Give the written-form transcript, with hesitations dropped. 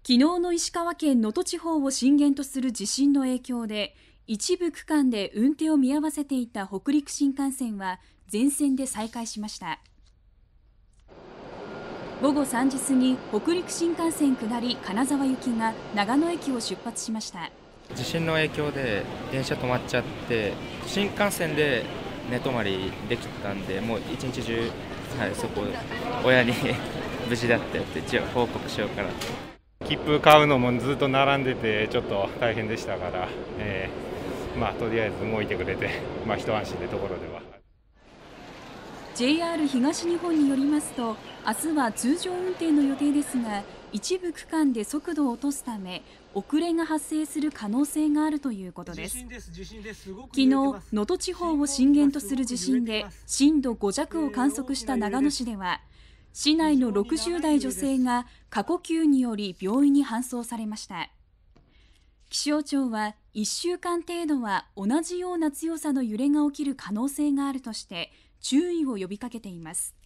昨日の石川県能登地方を震源とする地震の影響で、一部区間で運転を見合わせていた北陸新幹線は全線で再開しました。午後3時過ぎ、北陸新幹線下り金沢行きが長野駅を出発しました。 地震の影響で電車止まっちゃって、新幹線で寝泊まりできたんで、もう一日中、そこ親に無事だったよって一応報告しようかなと。 切符買うのもずっと並んでてちょっと大変でしたから、とりあえず動いてくれて、一安心でところでは。 JR 東日本によりますと、明日は通常運転の予定ですが、一部区間で速度を落とすため遅れが発生する可能性があるということです。昨日、能登地方を震源とする地震で震度5弱を観測した長野市では、市内の60代女性が過呼吸により病院に搬送されました。気象庁は1週間程度は同じような強さの揺れが起きる可能性があるとして注意を呼びかけています。